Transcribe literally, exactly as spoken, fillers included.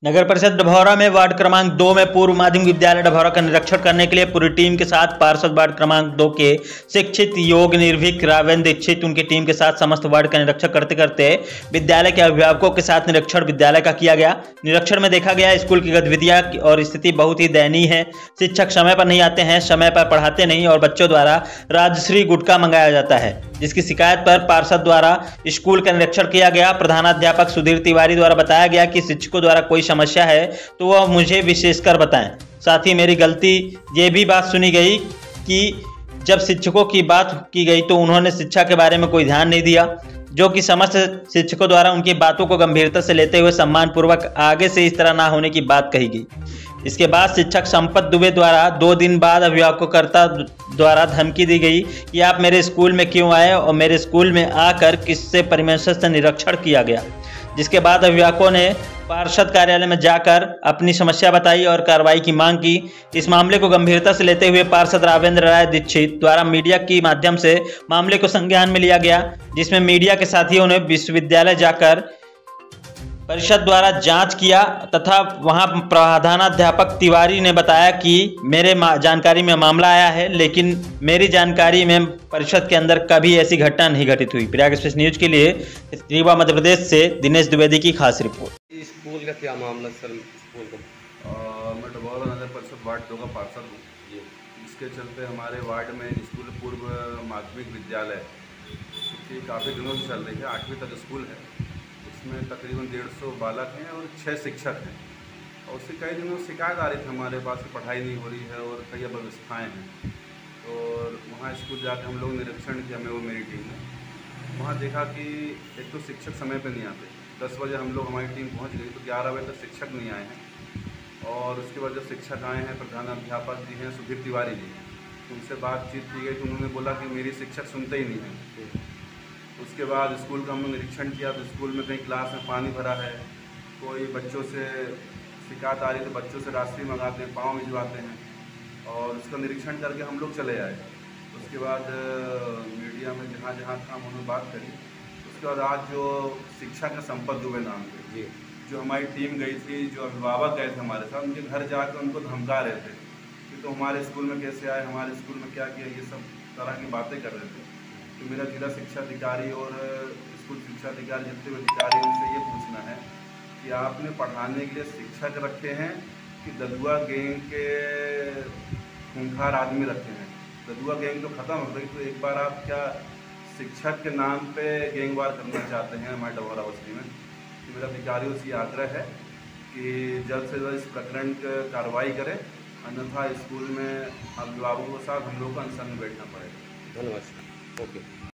नगर परिषद डभौरा में वार्ड क्रमांक दो में पूर्व माध्यमिक विद्यालय डभौरा का निरीक्षण करने के लिए पूरी टीम के साथ पार्षद वार्ड क्रमांक दो के शिक्षित योग निर्भीक रावेंद्र दीक्षित उनकी टीम के साथ समस्त वार्ड का निरीक्षण करते करते विद्यालय के अभिभावकों के साथ निरीक्षण विद्यालय का किया गया। निरीक्षण में देखा गया स्कूल की गतिविधियां और स्थिति बहुत ही दयनीय है। शिक्षक समय पर नहीं आते हैं, समय पर पढ़ाते नहीं और बच्चों द्वारा राजश्री गुटखा मंगाया जाता है, जिसकी शिकायत पर पार्षद द्वारा स्कूल का निरीक्षण किया गया। प्रधानाध्यापक सुधीर तिवारी द्वारा बताया गया कि शिक्षकों द्वारा कोई समस्या है तो वह मुझे विशेषकर बताएं। साथ ही मेरी गलती ये भी बात सुनी गई कि जब शिक्षकों की बात की गई तो उन्होंने शिक्षा के बारे में कोई ध्यान नहीं दिया, जो कि समस्त शिक्षकों द्वारा उनकी बातों को गंभीरता से लेते हुए सम्मानपूर्वक आगे से इस तरह ना होने की बात कही गई। इसके बाद शिक्षक संपत दुबे द्वारा दो दिन बाद अभिभावककर्ता द्वारा धमकी दी गई कि आप मेरे स्कूल में क्यों आए और मेरे स्कूल में आकर किससे परमेश्वर से निरीक्षण किया गया। जिसके बाद अभिभावकों ने पार्षद कार्यालय में जाकर अपनी समस्या बताई और कार्रवाई की मांग की। इस मामले को गंभीरता से लेते हुए पार्षद रावेंद्र राय दीक्षित द्वारा मीडिया के माध्यम से मामले को संज्ञान में लिया गया, जिसमें मीडिया के साथियों ने विश्वविद्यालय जाकर परिषद द्वारा जांच किया तथा वहां प्रधानाध्यापक तिवारी ने बताया कि मेरे जानकारी में मामला आया है, लेकिन मेरी जानकारी में परिषद के अंदर कभी ऐसी घटना नहीं घटित हुई। प्रयाग एक्सप्रेस न्यूज के लिए रीवा मध्य प्रदेश से दिनेश द्विवेदी की खास रिपोर्ट। स्कूल का क्या मामला सर? स्कूल का मैं डभौरा नगर परिषद वार्ड दो का पार्षद हूँ। इसके चलते हमारे वार्ड में स्कूल पूर्व माध्यमिक विद्यालय की काफ़ी दिनों से चल रही है। आठवीं तक स्कूल है, इसमें तकरीबन डेढ़ सौ बालक हैं और छः शिक्षक हैं। और उससे कई दिनों से शिकायत आ रही थी हमारे पास कि पढ़ाई नहीं हो रही है और कई अव्यवस्थाएँ हैं। और वहाँ स्कूल जाकर हम लोग निरीक्षण किया, मैं वो मेरी टीम ने वहाँ देखा कि एक तो शिक्षक समय पर नहीं आते। दस बजे हम लोग हमारी टीम पहुँच गई तो ग्यारह बजे तक शिक्षक नहीं आए हैं। और उसके बाद जब शिक्षक आए हैं, प्रधानाध्यापक जी हैं सुधीर तिवारी जी, उनसे बातचीत की गई तो उन्होंने बोला कि मेरी शिक्षक सुनते ही नहीं हैं। उसके बाद स्कूल का हमने निरीक्षण किया तो स्कूल में कहीं क्लास में पानी भरा है, कोई बच्चों से शिकायत आ रही तो बच्चों से राशि मंगाते हैं, पाँव भिजवाते हैं। और उसका निरीक्षण करके हम लोग चले आए। उसके बाद मीडिया में जहाँ जहाँ था उन्होंने बात करी। उसके बाद आज जो शिक्षक है संपत दुबे नाम के, जो हमारी टीम गई थी, जो अभिभावक गए थे हमारे साथ, उनके घर जाकर उनको धमका रहे थे कि तो हमारे स्कूल में कैसे आए, हमारे स्कूल में क्या किया, ये सब तरह की बातें कर रहे थे। तो मेरा जिला शिक्षा अधिकारी और स्कूल शिक्षा अधिकारी जितने भी अधिकारी उनसे ये पूछना है कि आपने पढ़ाने के लिए शिक्षक रखे हैं कि ददुआ गैंग के खूंखार आदमी रखे हैं? ददुआ गैंग तो ख़त्म हो गई, तो एक बार आप क्या शिक्षक के नाम पे गैंगवार करना चाहते हैं हमारे डभौरा बस्ती में? तो मेरा अधिकारियों से आग्रह है कि जल्द से जल्द इस प्रकरण की कार्रवाई करें, अन्यथा स्कूल में अभिभावकों के साथ हम लोग को अनशन में बैठना पड़ेगा। धन्यवाद। ओके।